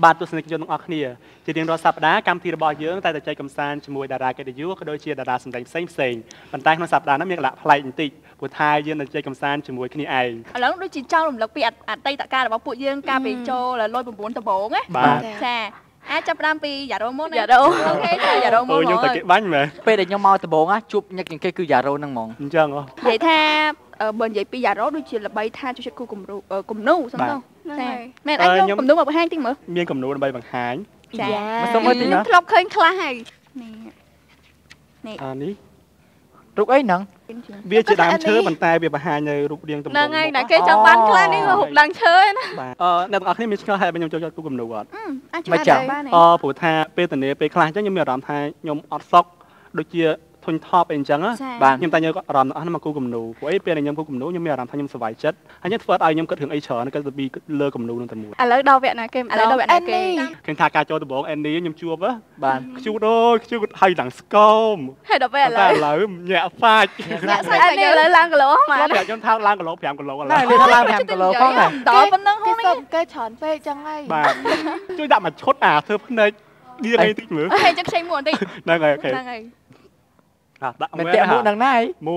បាទទស្សនិកជនទាំងអស់គ្នាជារៀងរាល់សប្តាហ៍កម្មវិធីរបស់យើងតែចែកកំសាន្តជាមួយតារាកិត្តិយសក៏ដូចជាតារាសម្ដែងផ្សេងប៉ុន្តែក្នុងសប្តាហ៍នេះមានកលៈប្លែកបន្តិចព្រោះថាយើងនឹងចែកកំសាន្តជាមួយគ្នាឯងឥឡូវដូចជាចង់រំលឹកពីអតីតកាលរបស់ពួកយើងកាលពីចូលលុយ9ដំបូងណាចាអាចចាប់ផ្ដើមពីយ៉ារ៉ូមុនយ៉ារ៉ូអូខេយ៉ារ៉ូមុនខ្ញុំតែគេបាញ់មែនពេលដែលខ្ញុំមកដំបូងជួបញឹកជាងគេគឺយ៉ារ៉ូហ្នឹងហ្មងអញ្ចឹងនិយាយថាបើនិយាយពីយ៉ារ៉ូដូចជាល្បីថាជួយចិត្តគូគំនូសឹងទៅចាមែនអាចយកគំនូមកបង្ហាញតិចមើលមានគំនូដើម្បីបង្ហាញចាមកសុំមើលតិចណាធ្លាប់ឃើញខ្លះហើយនេះនេះរូបអីហ្នឹងវាជាដើមឈើប៉ុន្តែវាបង្ហាញនៅរូបរាងទម្រង់ហ្នឹងហើយតែគេចង់បានខ្លះនេះរូបដើមឈើណាបាទអ្នកទាំងអស់គ្នាមានឆ្ងល់ហេតុខ្ញុំចូលចិត្តគូគំនូអត់អាចជួយបានព្រោះថាពេលតនេពេលខ្លះអញ្ចឹងខ្ញុំមានអារម្មណ៍ថាខ្ញុំអត់សុកដូចជាធុញថប់អីអញ្ចឹងបាទខ្ញុំតែយកអារម្មណ៍អស់មកគូគំនូព្រោះអីពេលខ្ញុំគូគំនូខ្ញុំមានអារម្មណ៍ថាខ្ញុំសុវ័យចិត្តហើយខ្ញុំធ្វើឲ្យខ្ញុំគិតរឿងអីច្រើនគិតទៅពីលើគំនូនឹងតែមួយឥឡូវដល់វគ្គណាគេឥឡូវដល់វគ្គណាគេឃើញថាការចូលដំបងអេននេះខ្ញុំជួបបាទខ្ជូតអូខ្ជូតហើយឡើងស្គមហើយដល់ពេលឥឡូវញាក់ហ្វាច់ញាក់ហ្វាច់អេននេះឥឡូវឡើងគីឡូហ្មងខ្ញុំថាឡើងគីឡូ5គីឡូឥឡូវនេះថាឡើង5គីឡូផងដែរដល់ប៉ុណ្្នឹងហ្នឹងគេច្រើនពេកចឹងហើយបាទជួយដាក់មួយឈុតធ្វើភ្នែកឌៀងអីតិចមើលហេចឹងខ្ចីមួយបន្តិចហ្នឹងហើយអូខេហ្នឹងហើយដាក់មួយតែមួយហ្នឹងណា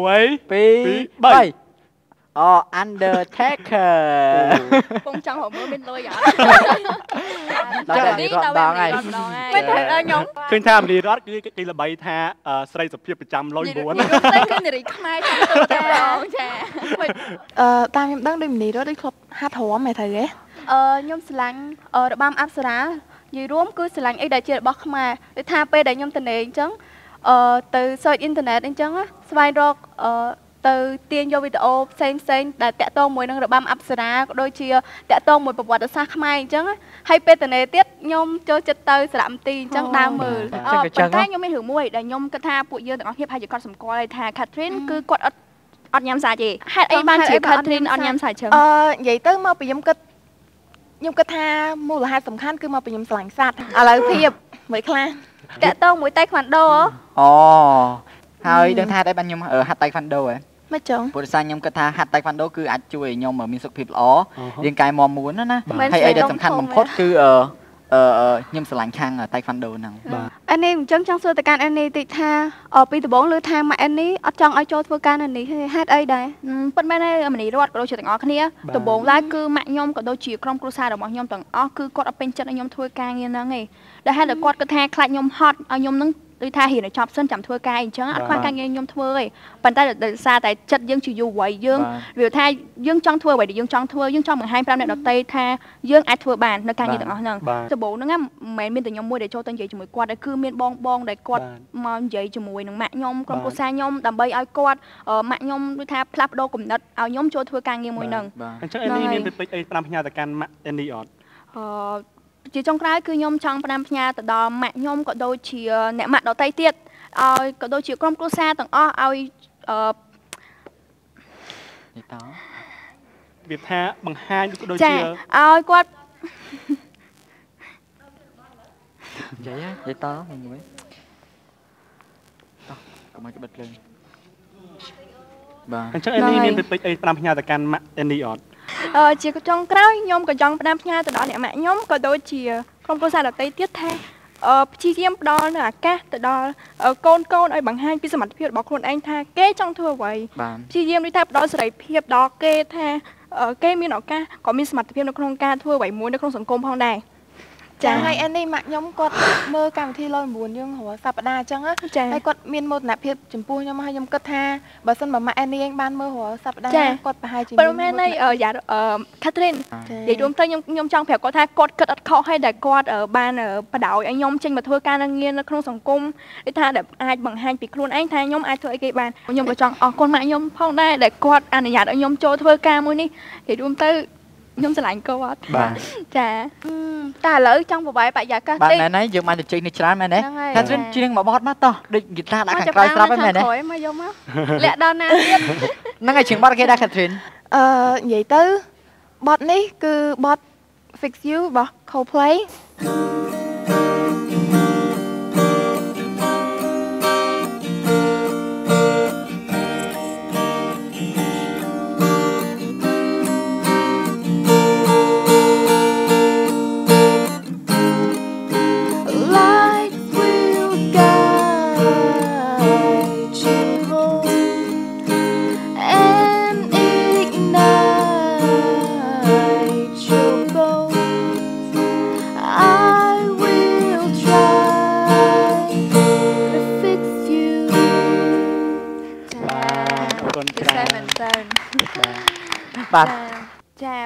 1 2 3អូ Undertaker ពងចង់រកមើលមានលុយអត់ដល់នេះរត់ដងហើយមិនត្រូវខ្ញុំឃើញថាមនីរតគឺគេល្បីថាស្រីសុភាពប្រចាំលុយ9 តែគឺនារីខ្មែរចាំទៅតែចាតាមខ្ញុំដឹងដូចមនីរតដូចធ្លាប់ហាត់រាំហ៎ត្រូវទេខ្ញុំស្រឡាញ់របាំអប្សរានិយាយរួមគឺស្រឡាញ់អីដែលជារបស់ខ្មែរដូចថាពេលដែលខ្ញុំទៅអញ្ចឹងទៅ search internet អញ្ចឹងស្វែងរកទៅទាញយកវីដេអូផ្សេងដែលតាក់ទងមួយនឹងរបាំអប្សរាក៏ដូចជាតាក់ទងមួយប្រវត្តិសាស្ត្រខ្មែរអញ្ចឹងហើយពេលតនេទៀតខ្ញុំចូលចិត្តទៅសារមន្ទីរអញ្ចឹងដើរមើលប៉ុន្តែខ្ញុំមានរឿងមួយដែលខ្ញុំគិតថាពួកយើងទាំងអស់គ្នាប្រហែលជាគាត់សម្គាល់ថា Catherine គឺគាត់អត់ញ៉ាំសាច់ទេហេតុអីបានជា Catherine អត់ញ៉ាំសាច់ចឹងនិយាយទៅមកពីខ្ញុំគិតថាមូលហេតុសំខាន់គឺមកពីខ្ញុំស្រឡាញ់សត្វឥឡូវភាពមួយខ្លះតាក់ទងមួយតៃខ្វាន់ដូអូហើយដឹងថាតែបានខ្ញុំហាត់តៃខ្វាន់ដូហ៎មិនចឹងព្រោះដោយសារខ្ញុំគិតថាហាត់តៃខ្វាន់ដូគឺអាចជួយឲ្យខ្ញុំមានសុខភាពល្អរាងកាយមាំមួនណាហើយអីដែលសំខាន់បំផុតគឺខ្ញុំស្រឡាញ់ខាងតៃខ្វាន់ដូហ្នឹងអានេះអញ្ចឹងចង់សួរតើកាន់អានេះតិចថាពីដំបូងលើថាម៉ាក់អានេះអត់ចង់ឲ្យចូលធ្វើការនៅនេះហេតុអីដែរប៉ុន្តែមនីរតក៏ដូចជាទាំងអស់គ្នាដំបូងឡើយគឺម៉ាក់ខ្ញុំក៏ដូចជាក្រុមគ្រួសាររបស់ខ្ញុំទាំងអស់គឺគាត់អត់ពេញចិត្តឲ្យខ្ញុំធ្វើការងារហ្នឹងទេដែលហេតុតែគាត់គិតថាខ្លាចខ្ញុំហត់ឲ្យខ្ញុំនឹងដូចថារៀនឲ្យចប់សិនចាំធ្វើការអីអញ្ចឹងអត់ខ្វះការងារខ្ញុំធ្វើទេប៉ុន្តែដោយសារតែចិត្តយើងជាយុវវ័យយើងវាថាយើងចង់ធ្វើអ្វីដែលយើងចង់ធ្វើយើងចង់បង្ហាញប្រាប់អ្នកដទៃថាយើងអាចធ្វើបាននៅការងារទាំងអស់ហ្នឹងដំបូងហ្នឹងមិនមែនមានតែខ្ញុំមួយដែលចូលទៅនិយាយជាមួយគាត់ទេគឺមានបងដែលគាត់មកនិយាយជាមួយនឹងម៉ាក់ខ្ញុំក្រុមគ្រួសារខ្ញុំដើម្បីឲ្យគាត់ម៉ាក់ខ្ញុំដូចថាផ្លាស់ប្ដូរគំនិតឲ្យខ្ញុំចូលធ្វើការងារមួយហ្នឹងអញ្ចឹងអេនេះមានពេចអី5ផ្ញើទៅកាន់ម៉ាក់អេនេះអត់ជាចុងក្រោយគឺខ្ញុំចង់ផ្ដាំផ្ញើទៅដល់ម៉ាក់ខ្ញុំក៏ដូចជាអ្នកម៉ាក់ដទៃទៀតឲ្យក៏ដូចជាក្រុមគ្រួសារទាំងអស់ឲ្យនេះតើវាថាបង្ហាញក៏ដូចជាឲ្យគាត់និយាយតមួយតោះកុំឲ្យបិទភ្លើងបាទអញ្ចឹងអេនេះមានពេចអី5ផ្ញើទៅកាន់ម៉ាក់អេនេះអត់ជាចុងក្រោយខ្ញុំក៏ចង់ផ្ដាំផ្ញើទៅដល់អ្នកម៉ាក់ខ្ញុំក៏ដូចជាក្រុមគ្រួសារដទៃទៀតថាព្យាយាមផ្ដល់នៅឱកាសទៅដល់កូនឲ្យបង្ហាញពីសមត្ថភាពរបស់ខ្លួនឯងថាគេចង់ធ្វើអ្វីព្យាយាមដូចថាផ្ដល់សេរីភាពដល់គេថាគេមានឱកាសក៏មានសមត្ថភាពនៅក្នុងការធ្វើអ្វីមួយនៅក្នុងសង្គមផងដែរចាហើយអានេះម៉ាក់ខ្ញុំគាត់មើលកម្មវិធី109យើងរាល់សប្តាហ៍អញ្ចឹងហើយគាត់មានមោទនភាពចំពោះខ្ញុំហើយខ្ញុំគិតថាបើសិនបើម៉ាក់អានេះឯងបានមើលរាល់សប្តាហ៍គាត់ប្រហែលជាប៉ុន្មានយ៉ាCatherine និយាយរួមទៅខ្ញុំចង់ប្រាប់គាត់ថាគាត់គិតអត់ខុសហើយដែលគាត់បានបដ ாய் ឲ្យខ្ញុំចេញមកធ្វើការងារនៅក្នុងសង្គមដូចថាដែលអាចបង្ហាញពីខ្លួនឯងថាខ្ញុំអាចធ្វើអីគេបានខ្ញុំក៏ចង់អរគុណម៉ាក់ខ្ញុំផងដែរដែលគាត់អនុញ្ញាតឲ្យខ្ញុំចូលធ្វើការមួយនេះនិយាយរួមទៅខ្ញុំស្រឡាញ់គាត់ចាតែឥឡូវចង់ប្របែបរិយាកាសតិចបាទមែនហើយយើងបានទៅជិះនេះច្រើនមែនទេថាជិះជាងមកបត់មកតោះដូចហ្គីតាដាក់ខាងក្រោយស្រាប់ហ្នឹងមែនទេមកយកមកលាក់ដល់ណាទៀតហ្នឹងហើយជាងបត់គេដាក់ Catherine និយាយទៅបត់នេះគឺបត់ Fix You របស់ Coldplay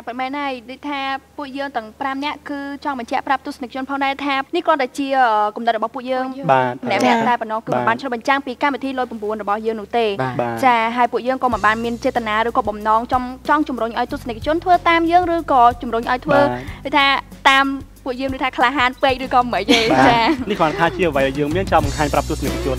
ប៉ុន្មានហើយដូចថាពួកយើងទាំង5នាក់គឺចង់បញ្ជាក់ប្រាប់ទស្សនិកជនផងដែរថានេះគ្រាន់តែជាគំនិតរបស់ពួកយើងម្នាក់តែប៉ុណ្ណោះគឺមិនបានឆ្លុះបញ្ចាំងពីកម្មវិធីលុយ9របស់យើងនោះទេចាហើយពួកយើងក៏មិនបានមានចេតនាឬក៏បំណងចង់ជំរុញឲ្យទស្សនិកជនធ្វើតាមយើងឬក៏ជំរុញឲ្យធ្វើដូចថាតាមពួកយើងដូចថាក្លាហានពេកឬក៏មិនទេចានេះគ្រាន់ថាជាអ្វីដែលយើងមានចង់បង្ហាញប្រាប់ទស្សនិកជ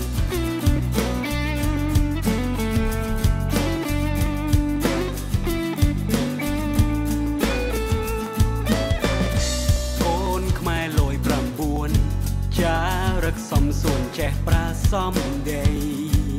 នកូនខ្មែរលយ9ចារឹកសំសួនចេះប្រាសំដី